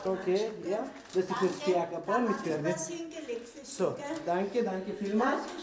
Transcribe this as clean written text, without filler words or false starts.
Okay, ja. Das ist für Stärker. Mit Pferde. Was hingelegt für Sie, So, gell? danke vielmals.